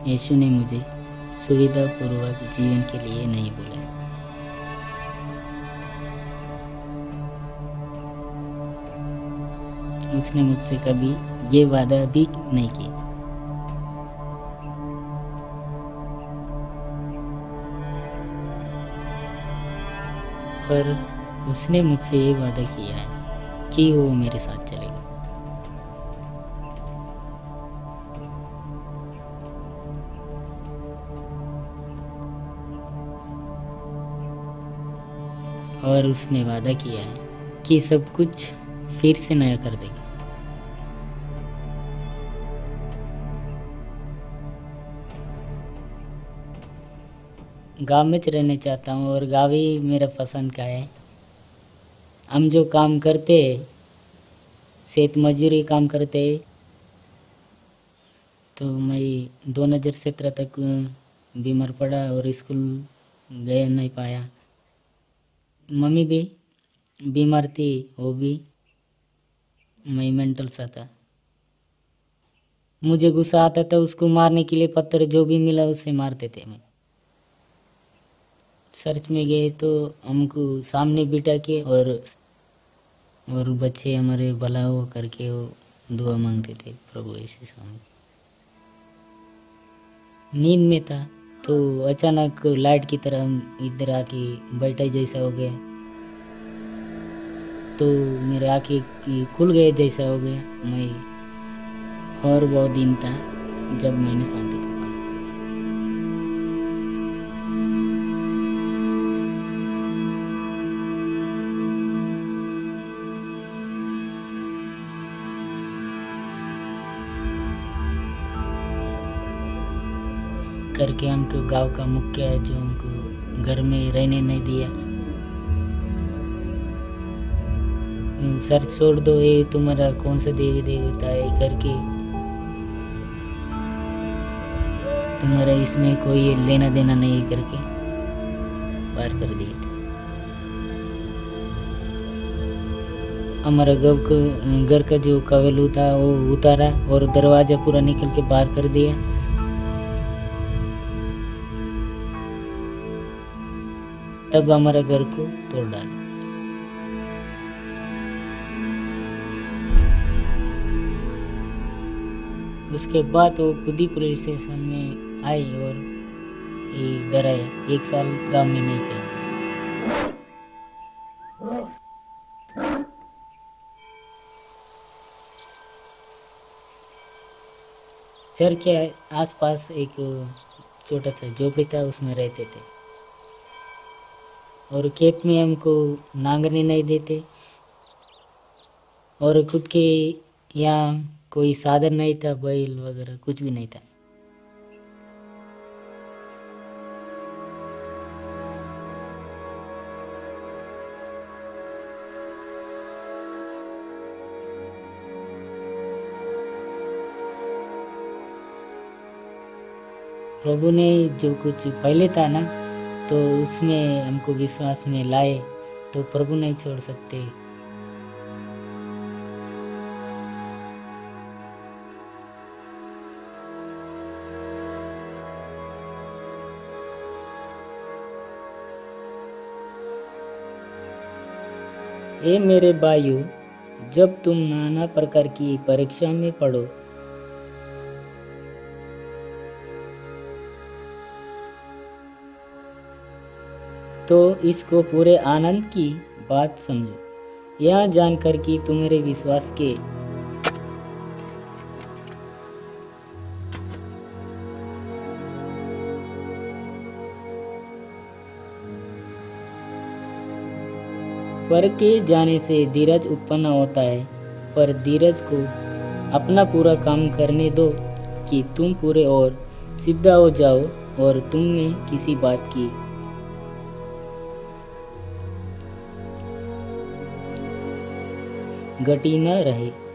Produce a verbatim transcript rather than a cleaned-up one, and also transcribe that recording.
यीशु ने मुझे सुविधापूर्वक जीवन के लिए नहीं बुलाया। उसने मुझसे कभी ये वादा भी नहीं किया। पर उसने मुझसे ये वादा किया है कि वो मेरे साथ चलेगा। और उसने वादा किया है कि सब कुछ फिर से नया कर देगा। गांव में रहना चाहता हूँ और गाँव ही मेरा पसंद का है। हम जो काम करते हैं, खेत मजदूरी काम करते हैं, तो मैं दो हज़ार सत्रह तक बीमार पड़ा और स्कूल गया नहीं पाया। मम्मी भी बीमार थी, वो भी। मैं मेंटल सा था। मुझे गुस्सा आता था, उसको मारने के लिए पत्थर जो भी मिला उससे मारते थे। मैं चर्च में गए तो हमको सामने बिठा के और और बच्चे हमारे भला हो करके वो दुआ मांगते थे प्रभु यीशु स्वामी। नींद में था तो अचानक लाइट की तरह इधर आके बैठा जैसा हो गया, तो मेरे आँखें खुल गए जैसा हो गया। मैं और बहुत दिन था जब मैंने शांति को पाया। करके हमको गांव का मुखिया है जो हमको घर में रहने नहीं दिया। सर छोड़ दो, ये तुम्हारा कौन सा देवी देवता है करके, तुम्हारा इसमें कोई लेना देना नहीं करके बाहर कर दिए थे। हमारा घर का घर का जो कवेलू था वो उतारा और दरवाजा पूरा निकल के बाहर कर दिया। तब हमारा घर को तोड़ डाला। उसके बाद वो खुद ही पुलिस स्टेशन में आई और ये डराया। एक साल गाँव में नहीं थे। चर्च के आसपास एक छोटा सा झोपड़ी था, उसमें रहते थे। और खेत में हमको नांगरने नहीं देते और खुद के यहाँ कोई साधन नहीं था, बैल वगैरह कुछ भी नहीं था। प्रभु ने जो कुछ पहले था ना, तो उसमें हमको विश्वास में लाए, तो प्रभु नहीं छोड़ सकते। ए मेरे भाइयों, जब तुम नाना प्रकार की परीक्षा में पढ़ो तो इसको पूरे आनंद की बात समझो, यह जानकर कि तुम्हारे विश्वास के पर के जाने से धीरज उत्पन्न होता है, पर धीरज को अपना पूरा काम करने दो कि तुम पूरे और सिद्ध हो जाओ और तुम में किसी बात की घटी न रहे।